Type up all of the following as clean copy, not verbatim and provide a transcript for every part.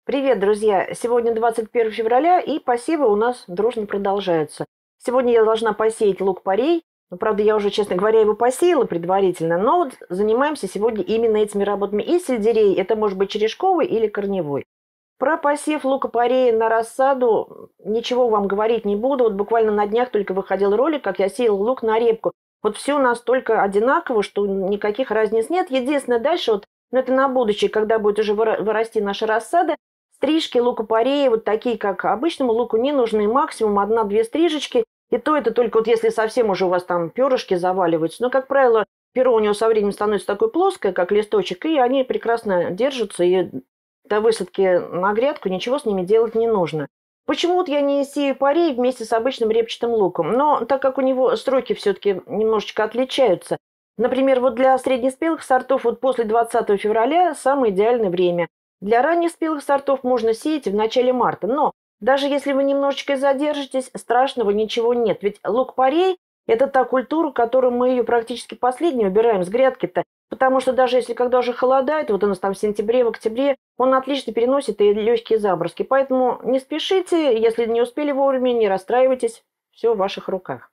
Привет, друзья! Сегодня 21 февраля, и посевы у нас дружно продолжаются. Сегодня я должна посеять лук-порей. Ну, правда, я уже, честно говоря, его посеяла предварительно, но вот занимаемся сегодня именно этими работами. И сельдерей, это может быть черешковый или корневой. Про посев лука-порея на рассаду ничего вам говорить не буду. Вот буквально на днях только выходил ролик, как я сеял лук на репку. Вот все настолько одинаково, что никаких разниц нет. Единственное, дальше вот, но это на будущее, когда будет уже вырасти наша рассада, стрижки лука-порея, вот такие, как обычному луку, не нужны. Максимум одна-две стрижечки. И то это только вот если совсем уже у вас там перышки заваливаются. Но, как правило, перо у него со временем становится такое плоское, как листочек, и они прекрасно держатся. И до высадки на грядку ничего с ними делать не нужно. Почему вот я не сею порей вместе с обычным репчатым луком? Но так как у него сроки все-таки немножечко отличаются. Например, вот для среднеспелых сортов вот после 20 февраля самое идеальное время. Для ранних спелых сортов можно сеять в начале марта, но даже если вы немножечко задержитесь, страшного ничего нет. Ведь лук-порей – это та культура, которую мы ее практически последней убираем с грядки-то, потому что даже если когда уже холодает, вот у нас там в сентябре, в октябре, он отлично переносит и легкие заброски. Поэтому не спешите, если не успели вовремя, не расстраивайтесь, все в ваших руках.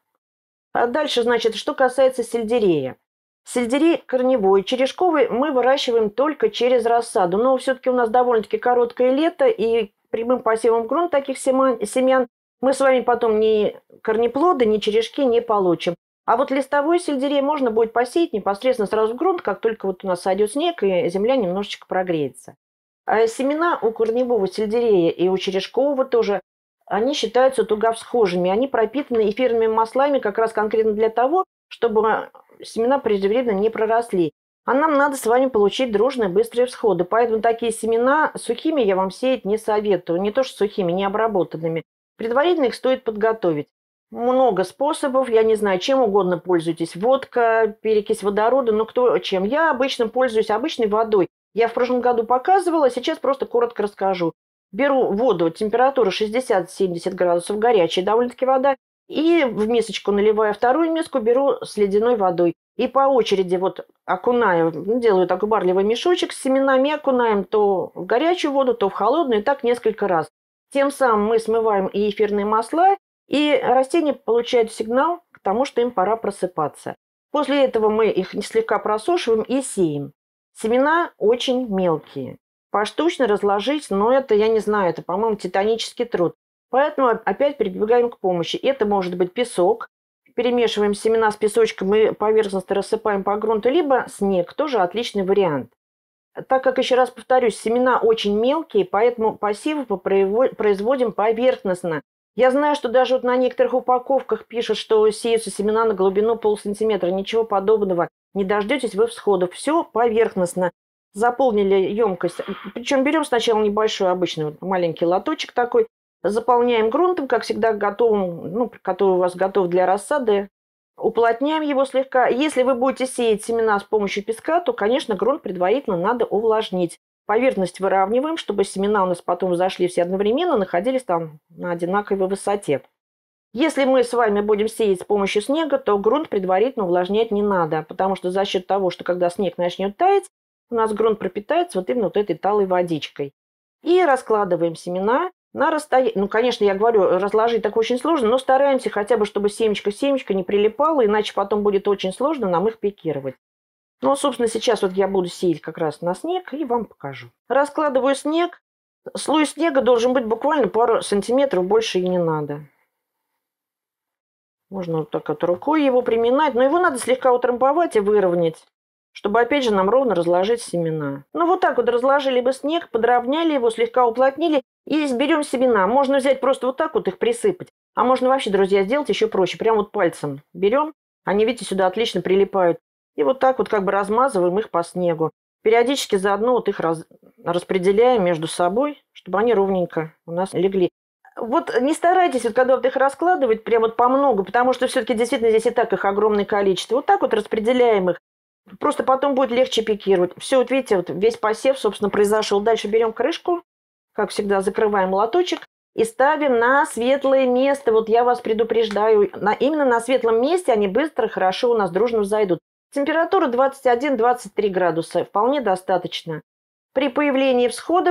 А дальше, значит, что касается сельдерея. Сельдерей корневой, черешковый мы выращиваем только через рассаду. Но все-таки у нас довольно-таки короткое лето, и прямым посевом в грунт таких семян мы с вами потом ни корнеплоды, ни черешки не получим. А вот листовой сельдерей можно будет посеять непосредственно сразу в грунт, как только вот у нас сойдет снег и земля немножечко прогреется. А семена у корневого сельдерея и у черешкового тоже, они считаются туговсхожими. Они пропитаны эфирными маслами как раз конкретно для того, чтобы семена преждевременно не проросли. А нам надо с вами получить дружные быстрые всходы. Поэтому такие семена сухими я вам сеять не советую. Не то что сухими, не обработанными. Предварительно их стоит подготовить. Много способов, я не знаю, чем угодно пользуйтесь. Водка, перекись водорода, ну кто чем. Я обычно пользуюсь обычной водой. Я в прошлом году показывала, сейчас просто коротко расскажу. Беру воду, температура 60-70 градусов, горячая довольно-таки вода. И в мисочку наливаю вторую миску, беру с ледяной водой. И по очереди вот окунаю, делаю такой барлевый мешочек с семенами, окунаем то в горячую воду, то в холодную, и так несколько раз. Тем самым мы смываем и эфирные масла, и растения получают сигнал к тому, что им пора просыпаться. После этого мы их слегка просушиваем и сеем. Семена очень мелкие. Поштучно разложить, но это, я не знаю, это, по-моему, титанический труд. Поэтому опять прибегаем к помощи. Это может быть песок. Перемешиваем семена с песочком и поверхностно рассыпаем по грунту. Либо снег, тоже отличный вариант. Так как, еще раз повторюсь, семена очень мелкие, поэтому посевы производим поверхностно. Я знаю, что даже вот на некоторых упаковках пишут, что сеются семена на глубину полсантиметра. Ничего подобного. Не дождетесь вы всходов. Все поверхностно. Заполнили емкость. Причем берем сначала небольшой обычный вот маленький лоточек такой. Заполняем грунтом, как всегда, готовым, ну, который у вас готов для рассады. Уплотняем его слегка. Если вы будете сеять семена с помощью песка, то, конечно, грунт предварительно надо увлажнить. Поверхность выравниваем, чтобы семена у нас потом взошли все одновременно, находились там на одинаковой высоте. Если мы с вами будем сеять с помощью снега, то грунт предварительно увлажнять не надо, потому что за счет того, что когда снег начнет таять, у нас грунт пропитается вот именно вот этой талой водичкой. И раскладываем семена на расстоянии. Ну, конечно, я говорю, разложить так очень сложно, но стараемся хотя бы, чтобы семечко к семечку не прилипало, иначе потом будет очень сложно нам их пикировать. Ну, собственно, сейчас вот я буду сеять как раз на снег и вам покажу. Раскладываю снег. Слой снега должен быть буквально пару сантиметров, больше и не надо. Можно вот так вот рукой его приминать, но его надо слегка утрамбовать и выровнять, чтобы, опять же, нам ровно разложить семена. Ну, вот так вот разложили бы снег, подровняли его, слегка уплотнили и берем семена. Можно взять просто вот так вот их присыпать. А можно вообще, друзья, сделать еще проще. Прям вот пальцем берем, они, видите, сюда отлично прилипают. И вот так вот как бы размазываем их по снегу. Периодически заодно вот их распределяем между собой, чтобы они ровненько у нас легли. Вот не старайтесь, вот, когда вот их раскладывать, прям вот по много, потому что все-таки действительно здесь и так их огромное количество. Вот так вот распределяем их. Просто потом будет легче пикировать. Все, вот видите, вот весь посев, собственно, произошел. Дальше берем крышку, как всегда, закрываем лоточек и ставим на светлое место. Вот я вас предупреждаю, именно на светлом месте они быстро, хорошо у нас дружно взойдут. Температура 21-23 градуса, вполне достаточно. При появлении всходов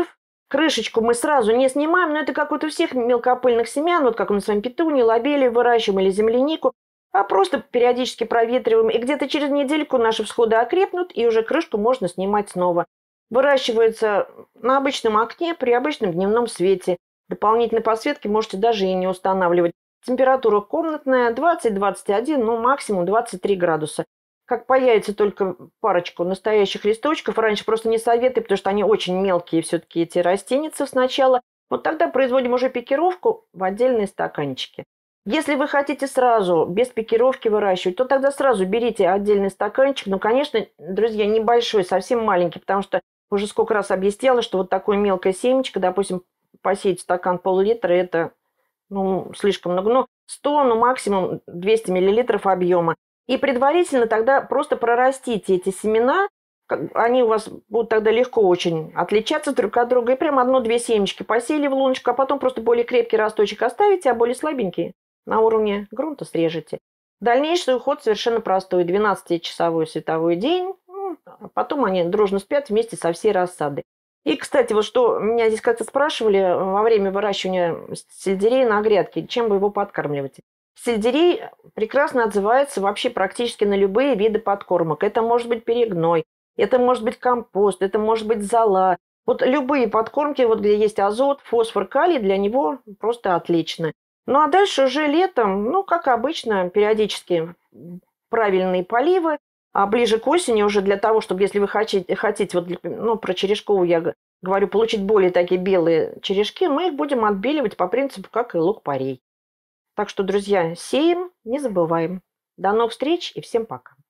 Крышечку мы сразу не снимаем, но это как вот у всех мелкопыльных семян, вот как мы с вами петунью, лобелию выращиваем или землянику, а просто периодически проветриваем. И где-то через недельку наши всходы окрепнут, и уже крышку можно снимать снова. Выращивается на обычном окне при обычном дневном свете. Дополнительной подсветки можете даже и не устанавливать. Температура комнатная 20-21, ну максимум 23 градуса. Как появится только парочку настоящих листочков, раньше просто не советую, потому что они очень мелкие все-таки эти растеницы сначала, вот тогда производим уже пикировку в отдельные стаканчики. Если вы хотите сразу без пикировки выращивать, то тогда сразу берите отдельный стаканчик. Ну, конечно, друзья, небольшой, совсем маленький, потому что уже сколько раз объясняла, что вот такое мелкое семечко, допустим, посеять в стакан пол-литра, это слишком много. Ну, 100, ну, максимум 200 миллилитров объема. И предварительно тогда просто прорастите эти семена. Они у вас будут тогда легко очень отличаться друг от друга. И прям одно-две семечки посеяли в луночку, а потом просто более крепкий росточек оставите, а более слабенькие на уровне грунта срежете. Дальнейший уход совершенно простой. 12-часовой световой день. А потом они дружно спят вместе со всей рассадой. И, кстати, вот что меня здесь как-то спрашивали во время выращивания сельдерея на грядке, чем вы его подкармливаете. Сельдерей прекрасно отзывается вообще практически на любые виды подкормок. Это может быть перегной, это может быть компост, это может быть зола. Вот любые подкормки, вот где есть азот, фосфор, калий, для него просто отлично. Ну а дальше уже летом, ну как обычно, периодически правильные поливы. А ближе к осени уже для того, чтобы, если вы хотите вот, про черешковую я говорю, получить более такие белые черешки, мы их будем отбеливать по принципу, как и лук-порей. Так что, друзья, сеем, не забываем. До новых встреч и всем пока.